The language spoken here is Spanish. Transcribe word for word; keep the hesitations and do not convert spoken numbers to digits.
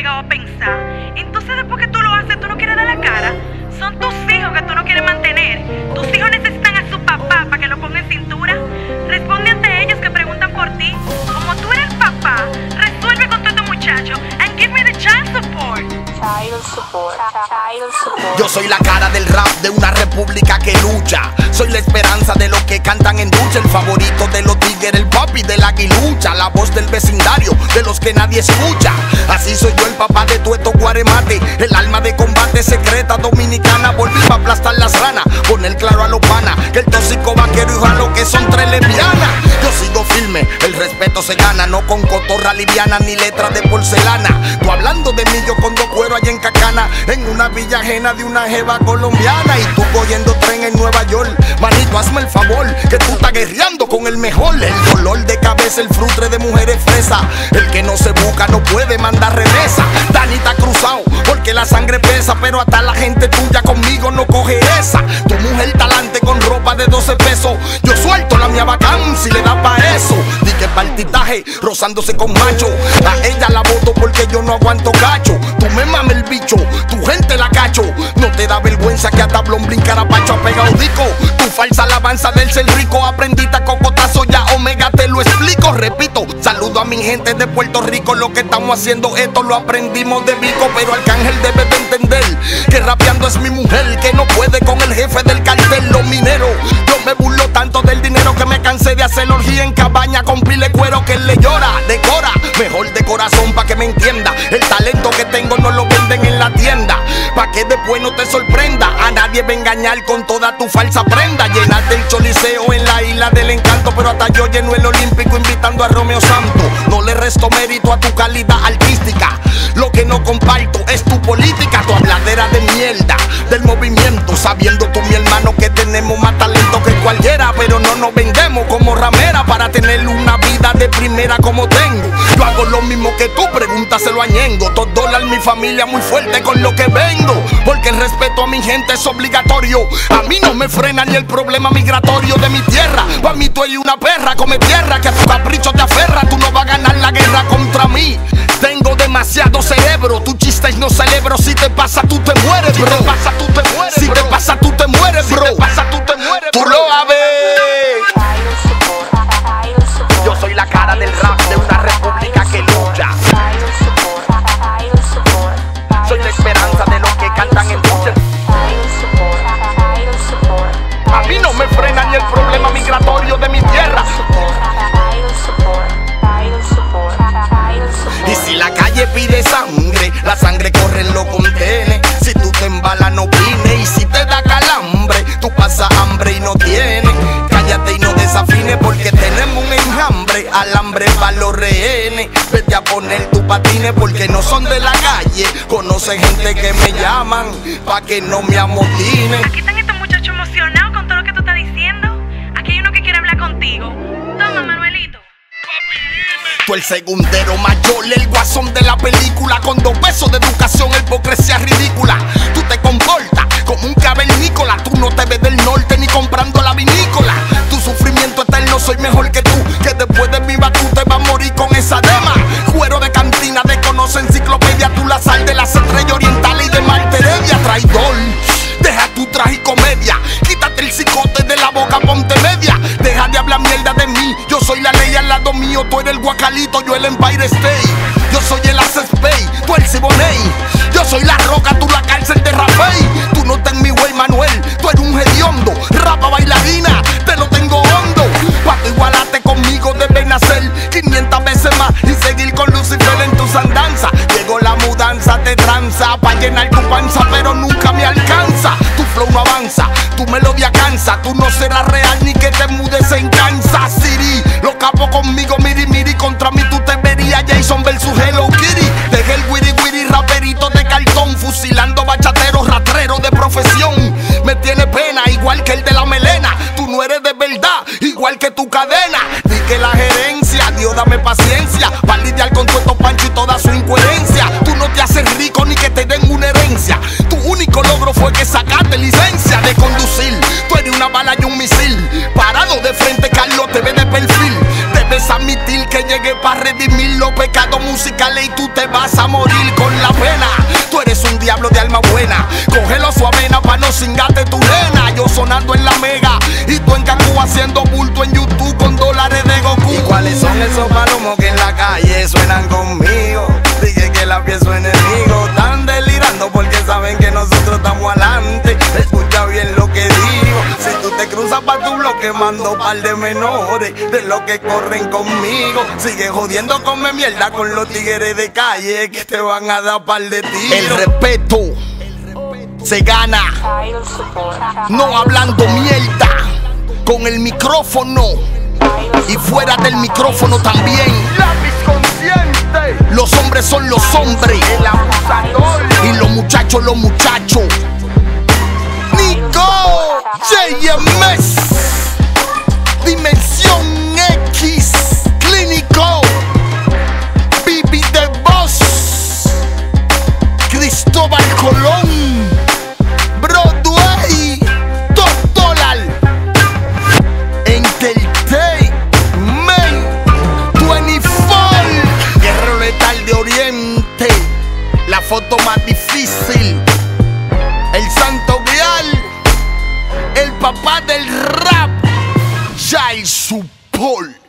llegado a pensar. Entonces después que tú lo haces, tú no quieres dar la cara. Son tus hijos que tú no quieres mantener. Tus hijos necesitan a su papá para que lo ponga en cintura. Responde ante ellos que preguntan por ti. Como tú eres papá, resuelve con todo tu muchacho and give me the child support. Child support. Child support. Yo soy la cara del rap de una república que lucha. Soy la esperanza de los que cantan en ducha. El favorito de los tigres, el papi del aguilucha. La voz del vecindario, de los que nadie escucha. Así soy yo, el papá de tu estos guaremate. El alma de combate secreta dominicana. Volví pa' aplastar las ranas, poner claro a los panas que el tóxico vaquero y jalo que son tres lesbianas. Yo sigo firme, el respeto se gana. No con cotorra liviana ni letras de porcelana. Tú hablando de mí, yo con dos cueros allá en Cacana, en una villa ajena de una jeva colombiana. Y tú cogiendo tren en Nueva York. Manito, hazme el favor, que tú estás guerreando con el mejor. El dolor de cabeza, el frutre de mujeres fresa. El que no se busca no puede mandar remesa. Dani está cruzado porque la sangre pesa, pero hasta la gente tuya conmigo no coge esa. Tu mujer talante con ropa de doce pesos. Yo suelto la mía bacán si le da pa' eso. Di que partitaje rozándose con macho. A ella la voto porque yo no aguanto cacho. Tú me mames el bicho, tu gente la cacho. No te da vergüenza que a tablón brincar a pacho a pegado dico. Tu falsa alabanza del ser rico. Aprendiste a cocotazo, ya omega te lo explico. Repito, saludo a mi gente de Puerto Rico. Lo que estamos haciendo esto lo aprendimos de Vico. Pero Arcángel debe de entender que rapeando es mi mujer, que no puede con el jefe del cartel, los mineros. Yo me burlo tanto del dinero que me cansé de hacer orgía en cabaña con pile cuero que él le llora. Decora, mejor de corazón pa' que me entienda. El talento que tengo no lo venden en la tienda. Pa' que después no te sorprenda. A nadie va a engañar con toda tu falsa prenda. Llenarte el choliseo en la isla del encanto, pero hasta yo lleno el olímpico invitando a Romeo Santos. No le resto mérito a tu calidad artística. Lo que no comparto es tu política. Tu habladera de mierda del movimiento, sabiendo tú, mi hermano, que tenemos más talento que cualquiera, pero no nos vendemos como ramera para tener una vida de primera como tengo. Yo hago lo mismo que tú, pregúntaselo a Ñengo. Todo dólar, mi familia muy fuerte con lo que vengo, porque el respeto a mi gente es obligatorio. A mí no me frena ni el problema migratorio de mi tierra. Pa' mí tú eres una perra, come tierra, que a tu capricho te aferra. Tú no vas a ganar la guerra contra mí. Tengo demasiado cerebro, tu chiste no celebro. Si te pasa tú te mueres, bro. Si te pasa tú te mueres, si te pasa tú te mueres, bro. Si te pasa tú te mueres, tú lo sabes. Yo soy la cara del rap de una república que lucha. Soy la esperanza de los que cantan en lucha. A mí no me frena ni el problema migratorio de mi tierra. Y si la calle pide sangre, la sangre corre en los contenes. Si tú te embalas no opines, y si te da calambre, tú pasas hambre y no tienes. Cállate y no desafines porque tenemos un enjambre. Alambre pa' los rehenes. Vete a poner tus patines porque no son de la calle. Conoce gente que me llaman pa' que no me amotinen. Aquí están estos muchachos emocionados con todo lo que tú estás diciendo. Aquí hay uno que quiere hablar contigo. Toma, Manuelito. Tú el segundero mayor, el guasón de la película. Con dos pesos de educación, el hipocresía ridícula. Tú te comportas como un cavernícola. Tú no te ves del norte ni comprando la vinícola. Tu sufrimiento eterno, soy mejor que tú. Que después de viva tú te vas a morir con esa dema. Cuero de cantina, desconoce enciclopedia. Tú la sal de las estrellas orientales y de Marte Heredia. Traidor, deja tu tragicomedia. Quítate el cicote de la boca, ponte media. Deja de hablar mierda de mí. Yo soy la ley al lado mío, tú eres el guacalito, yo el Empire State. Yo soy el Access Bay, tú el Siboney. Yo soy la roca, tú la cárcel de Rafael. Tú no estás en mi way, Manuel, tú eres un hediondo. Rapa bailarina, te lo tengo hondo. Pa' tu igualarte conmigo debes nacer quinientas veces más y seguir con Lucifer en tus andanzas. Llegó la mudanza, te tranza pa' llenar tu panza, pero nunca me alcanza. Tu flow no avanza, tu melodía cansa. Tú no serás real ni que te mudes en Kansas City. Los capos conmigo, miri miri, contra mí tú te verías Jason versus Hello Kitty. Dejé el wiri wiri, raperito de cartón, fusilando bachateros, rastreros de profesión. Me tiene pena, igual que el de la melena. Tú no eres de verdad, igual que tu cadena. Di que la gerencia, Dios dame paciencia para lidiar con todo Pancho y toda su incoherencia. Tú no te haces rico ni que te den una herencia. Tu único logro fue que sacaste licencia de conducir. Tú eres una bala y un misil. Parado de frente, Carlos, te ve de perfil. Debes admitir que llegué para redimir los pecados musicales y tú te vas a morir con la su avena pa' no cingarte tu nena. Yo sonando en la mega y tú en Cancún haciendo bulto en YouTube con dólares de Goku. ¿Y cuáles son esos palomos que en la calle suenan conmigo? Dije que la pieza enemigo. Están delirando porque saben que nosotros estamos adelante. Escucha bien lo que digo. Si tú te cruzas pa' tu bloque, mando par de menores de los que corren conmigo. Sigue jodiendo, come mierda con los tigres de calle que te van a dar par de tiros. El respeto se gana, no hablando mierda, con el micrófono y fuera del micrófono también. Lápiz consciente. Los hombres son los hombres, el abusador, y los muchachos los muchachos. Nico, J M S, Dimensión X, Clínico, Bibi The Boss, Cristóbal Colón, Broadway, Top Dólar, Entertainment veinticuatro, Guerrero Letal de Oriente, la foto más difícil, el Santo Grial, el papá del rap, Child Support.